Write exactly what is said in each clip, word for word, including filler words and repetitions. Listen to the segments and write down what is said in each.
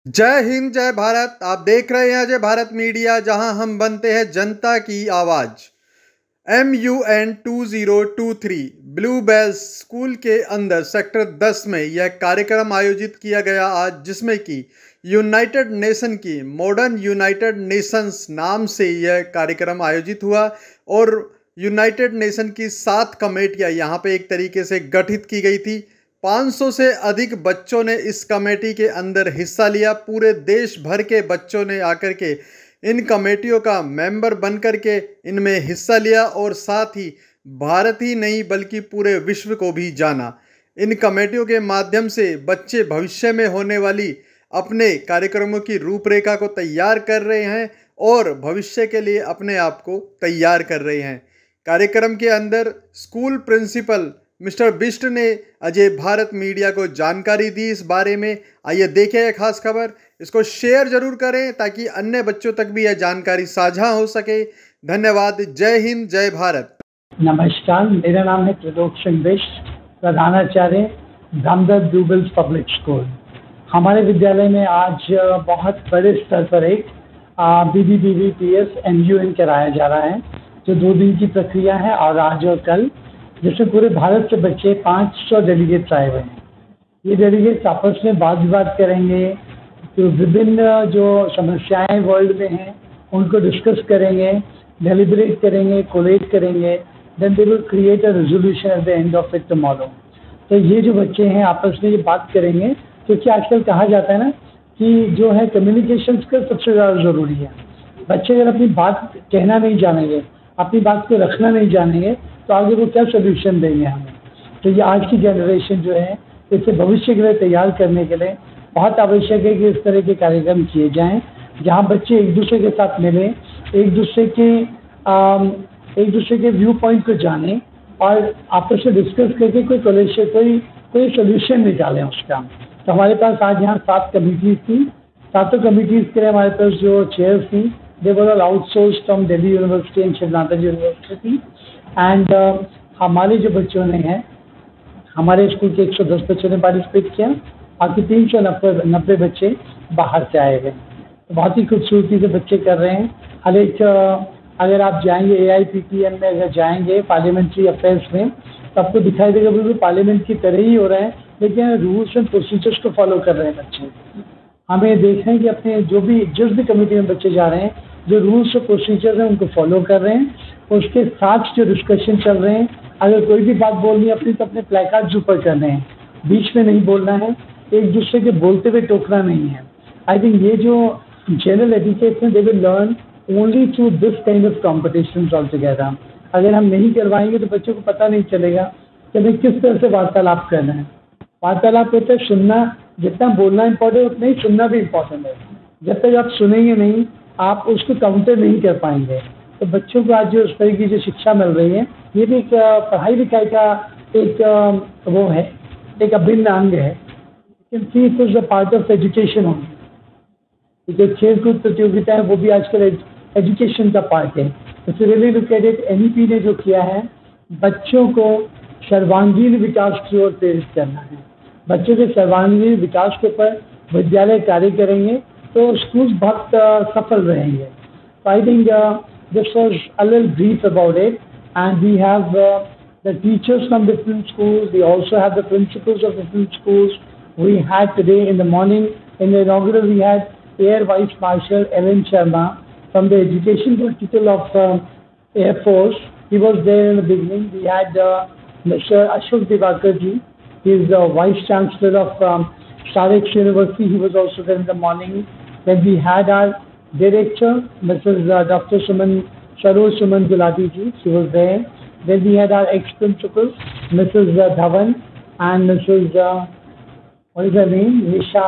जय हिंद, जय भारत। आप देख रहे हैं अजय भारत मीडिया, जहां हम बनते हैं जनता की आवाज। M U N two zero two three Blue Bells school के अंदर सेक्टर दस में यह कार्यक्रम आयोजित किया गया आज, जिसमें कि यूनाइटेड नेशन की मॉडर्न यूनाइटेड नेशंस नाम से यह कार्यक्रम आयोजित हुआ और यूनाइटेड नेशन की सात कमेटियां यहाँ पे एक तरीके से गठित की गई थी। पाँच सौ से अधिक बच्चों ने इस कमेटी के अंदर हिस्सा लिया। पूरे देश भर के बच्चों ने आकर के इन कमेटियों का मेंबर बन कर के इनमें हिस्सा लिया और साथ ही भारत ही नहीं बल्कि पूरे विश्व को भी जाना। इन कमेटियों के माध्यम से बच्चे भविष्य में होने वाली अपने कार्यक्रमों की रूपरेखा को तैयार कर रहे हैं और भविष्य के लिए अपने आप को तैयार कर रहे हैं। कार्यक्रम के अंदर स्कूल प्रिंसिपल मिस्टर बिष्ट ने अजय भारत मीडिया को जानकारी दी इस बारे में। आइए देखें यह खास खबर, इसको शेयर जरूर करें ताकि अन्य बच्चों तक भी यह जानकारी साझा हो सके। धन्यवाद। जय हिंद, जय भारत। नमस्कार, मेरा नाम है त्रिलोक सिंह बिष्ट, प्रधानाचार्य धामदर ब्लू बेल्स पब्लिक स्कूल। हमारे विद्यालय में आज बहुत बड़े स्तर पर एक B B B B P S M U N कराया जा रहा है, जो दो दिन की प्रक्रिया है और आज और कल, जिसमें पूरे भारत से बच्चे पाँच सौ डेलीगेट्स आए हुए हैं। ये डेलीगेट्स आपस में बात विवाद करेंगे, तो विभिन्न जो समस्याएं वर्ल्ड में हैं उनको डिस्कस करेंगे, डेलिब्रेट करेंगे, कोलेट करेंगे, then they will create a resolution at the end of it tomorrow. तो ये जो बच्चे हैं आपस में ये बात करेंगे, क्योंकि आजकल कहा जाता है ना कि जो है कम्युनिकेशन का सबसे ज़्यादा ज़रूरी है। बच्चे अगर अपनी बात कहना नहीं जानेंगे, अपनी बात को रखना नहीं जानेंगे, तो आगे वो क्या सोल्यूशन देंगे हमें। तो ये आज की जनरेशन जो है, इसे भविष्य के लिए तैयार करने के लिए बहुत आवश्यक है कि इस तरह के कार्यक्रम किए जाएं, जहां बच्चे एक दूसरे के साथ मिलें, एक दूसरे के आ, एक दूसरे के व्यू पॉइंट को जानें और आपस में डिस्कस करके कोई सोल्यूशन कोई कोई सोल्यूशन निकालें उसका। तो हमारे पास आज यहाँ सात कमिटीज थी। सातों कमिटीज के लिए हमारे पास जो चेयर्स थी, they were all outsourced from Delhi university and Shiv Nath university. And uh, हमारे जो बच्चों ने हैं, हमारे स्कूल के एक सौ दस बच्चों ने पार्टिसिपेट किया, बाकी तीन सौ नब्बे नब्बे बच्चे बाहर से आए हुए। तो बहुत ही खूबसूरती से बच्चे कर रहे हैं। हर एक अगर आप जाएंगे A I P T M में, अगर जाएंगे पार्लियामेंट्री अफेयर्स में, तो आपको दिखाई देगा बिल्कुल पार्लियामेंट की तरह ही हो रहा है, लेकिन रूल्स एंड प्रोसीजर्स को फॉलो कर रहे हैं बच्चे। हमें देख रहे हैं कि अपने जो भी जिस भी कमेटी में बच्चे जा रहे हैं, जो रूल्स और प्रोसीजर्स हैं उनको फॉलो कर रहे हैं। उसके साथ जो डिस्कशन चल रहे हैं, अगर कोई भी बात बोलनी है अपनी, तो अपने प्लेकार्ड्स ऊपर करने हैं, बीच में नहीं बोलना है, एक दूसरे के बोलते हुए टोकना नहीं है। आई थिंक ये जो general education they will learn only through this kind of competitions all together. अगर हम नहीं करवाएंगे तो बच्चों को पता नहीं चलेगा कि हमें किस तरह से वार्तालाप करना है। वार्तालाप होता है सुनना, जितना बोलना इम्पोर्टेंट उतना ही सुनना भी इम्पोर्टेंट है। जब तक आप सुनेंगे नहीं, आप उसको काउंटर नहीं कर पाएंगे। तो बच्चों को आज जो उस तरह की जो शिक्षा मिल रही है, ये भी एक पढ़ाई लिखाई का एक वो है, एक अभिन्न अंग है। It is a part of education होगी। जो खेल कूद प्रतियोगिता है वो भी आजकल एजुकेशन का पार्ट है। तो really look at it, N E P ने जो किया है, बच्चों को सर्वांगीण विकास की ओर प्रेरित करना है। बच्चों के सर्वांगीण विकास के ऊपर विद्यालय कार्य करेंगे तो स्कूल बहुत सफल रहेंगे। So I think uh, this was a little brief about it, and we have uh, the teachers from different schools. We also have the principals of different schools. We had today in the morning in the inaugural, we had Air Vice Marshal Ellen Sharma from the Education Vertical of uh, Air Force. He was there in the beginning. We had uh, Mister Ashok Divakar ji. He is the Vice Chancellor of um, Sarex University. He was also there in the morning. Then we had our Director, Missus Uh, Doctor Suman Saroj Suman Gulati ji. She was there. Then we had our ex-principal, Missus Uh, Dhawan, and Missus Uh, what is her name? Nisha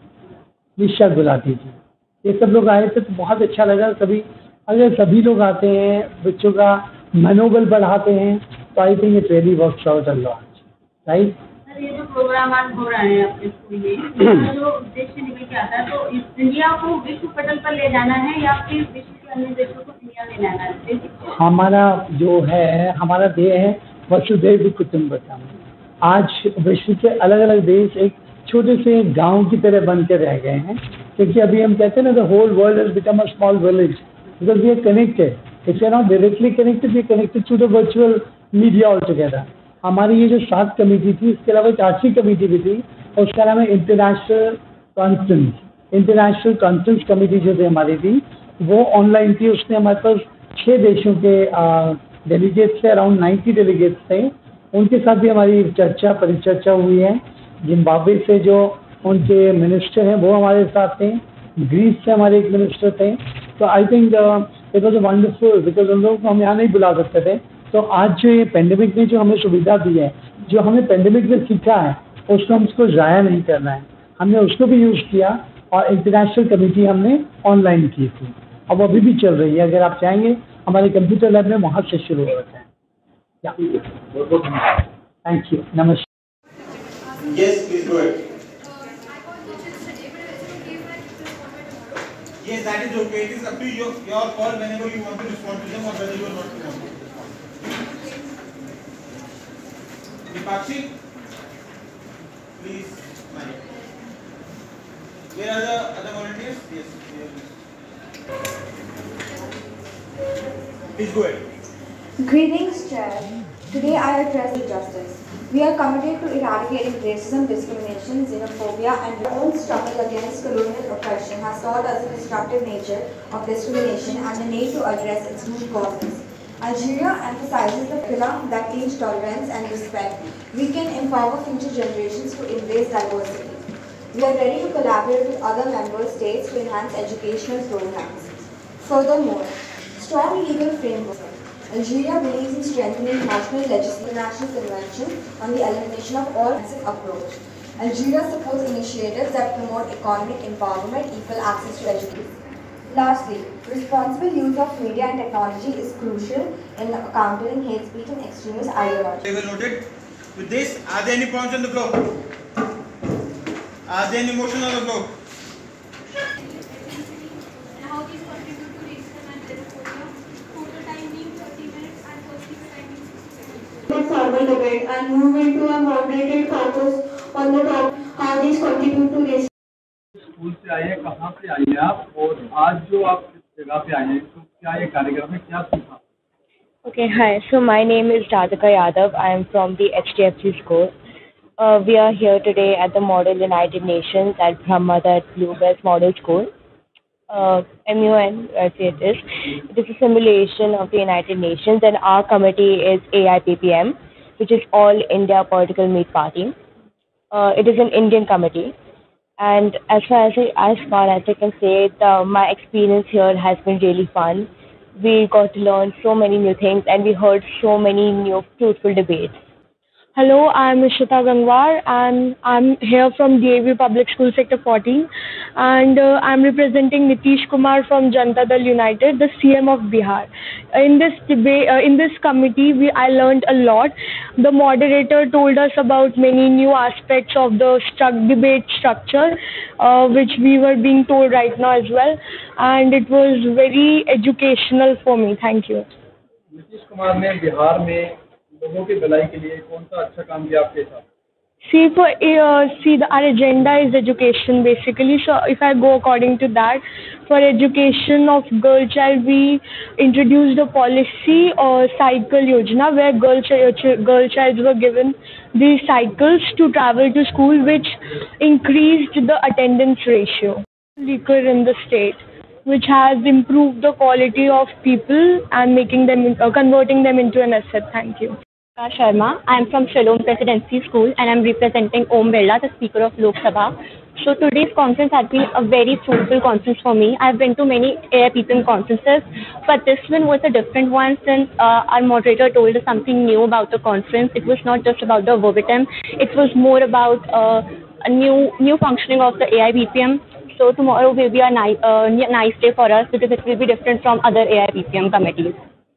निशा गुलाटी जी। ये सब लोग आए थे तो बहुत अच्छा लगा। सभी अगर सभी लोग आते हैं, बच्चों का मनोबल बढ़ाते हैं, तो I think it really works out a lot, right. ये जो प्रोग्राम आज हो रहा है आपके स्कूल में, जो उद्देश्य निकल के आता है, तो इस इंडिया को विश्व पटल पर ले जाना है या फिर विश्व के अन्य देशों को इंडिया में लाना है? हमारा जो है, हमारा ध्येय है वसुधैव कुटुंबकम। आज विश्व के अलग अलग देश एक छोटे से गांव की तरह बन के रह गए हैं क्योंकि अभी हम कहते हैं ना, the whole world has become a small village because we are connected. If you are not directly connected, we are connected through the virtual media all together. हमारी ये जो सात कमेटी थी, इसके अलावा एक आठवीं कमेटी भी थी, और उसका नाम है international conference. International conference committee जो थी हमारी थी, वो ऑनलाइन थी। उसने हमारे पास छः देशों के डेलीगेट्स थे, अराउंड नाइन्टी डेलीगेट्स थे। उनके साथ भी हमारी चर्चा परिचर्चा हुई है। जिम्बाब्वे से जो उनके मिनिस्टर हैं वो हमारे साथ थे, ग्रीस से हमारे एक मिनिस्टर थे। तो I think it was a wonderful, because उन लोगों को हम यहाँ नहीं बुला सकते थे। तो आज जो ये पेंडेमिक ने जो हमें सुविधा दी है, जो हमें पेंडेमिक में सीखा है, उसको हम उसको ज़ाया नहीं करना है। हमने उसको भी यूज़ किया, और इंटरनेशनल कमेटी हमने ऑनलाइन की थी, अब अभी भी चल रही है। अगर आप चाहेंगे हमारे कंप्यूटर लैब में वहाँ से शुरू हो रहा है। थैंक यू, नमस्कार। Yes, please go ahead. Yes, that is okay. It is up to your your call whenever you want to respond to them or whether you are not to want to. Dipakshi, please smile. Where are the other volunteers? Yes, here. Please go ahead. Greetings, Chair. Today I address the justice. We are committed to eradicating racism, discrimination, xenophobia, and our own struggle against colonial oppression has taught us the destructive nature of discrimination and the need to address its root causes. Algeria emphasizes the pillar that teach tolerance and respect. We can empower future generations to embrace diversity. We are ready to collaborate with other member states to enhance educational programs. Furthermore, strong legal framework. Algeria believes in strengthening national legislation, International Convention on the Elimination of All Offensive Approach. Algeria supports initiatives that promote economic empowerment, equal access to education. Lastly, responsible use of media and technology is crucial in countering hate speech and extremist ideology. They will note it. With this, are there any points on the floor? Are there any motions on the floor? Formal debate and move into a moderated focus on the topic how these contribute to racism. School से आए हैं, कहाँ से आए हैं आप, और आज जो आप इस जगह पे आए हैं, तो क्या ये कार्यक्रम में क्या सीखा? Okay, hi. So my name is Radhika Yadav. I am from the H D F C school. Uh, we are here today at the Model United Nations at Brahmadat Bluebells Model School. Uh, M U N, as it is. It is a simulation of the United Nations, and our committee is A I P P M, which is All India Political Meat Party. Uh, it is an Indian committee, and as far as I, as far as I can say, the, my experience here has been really fun. We got to learn so many new things, and we heard so many new fruitful debates. Hello, I'm Ishita Gangwar, and I'm here from D A V Public School Sector fourteen, and uh, I'm representing Nitish Kumar from Janata Dal United, the C M of Bihar. In this debate, uh, in this committee, we I learned a lot. The moderator told us about many new aspects of the stru- debate structure, uh, which we were being told right now as well, and it was very educational for me. Thank you. Nitish Kumar ने बिहार में लोगों की भलाई के लिए कौन सा अच्छा काम किया आपके साथ? See, for uh, see, the, our agenda is education basically. So, if I go according to that, for education of girl child, we introduced a policy or cycle yojana where girl ch- girl childs were given these cycles to travel to school, which increased the attendance ratio. Liquor in the state, which has improved the quality of people and making them uh, converting them into an asset. Thank you. Sharma. I am from Shalom Presidency School, and I am representing Om Birla, the Speaker of Lok Sabha. So today's conference has been a very fruitful conference for me. I have been to many A I P P M conferences, but this one was a different one since uh, our moderator told us something new about the conference. It was not just about the verbatim; it was more about uh, a new new functioning of the A I P P M. So tomorrow will be a nice uh, nice day for us because it will be different from other A I P P M committees.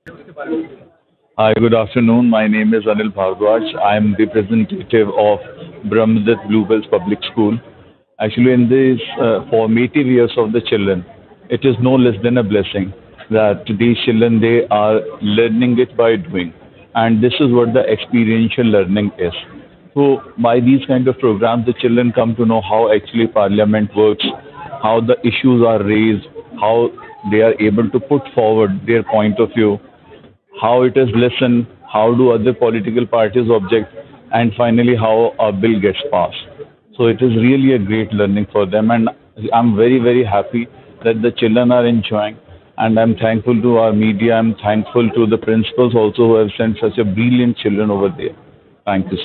Hi, good afternoon. My name is Anil Bhardwaj. I am representative of Brahmadat Bluebells Public School. Actually, in these uh, formative years of the children, it is no less than a blessing that these children, they are learning it by doing. And this is what the experiential learning is. So by these kind of programs, the children come to know how actually Parliament works, how the issues are raised, how they are able to put forward their point of view, how it is listened, how do other political parties object, and finally how a bill gets passed. So it is really a great learning for them, and I'm very, very happy that the children are enjoying, and I'm thankful to our media, I'm thankful to the principals also who have sent such a brilliant children over there. Thank you.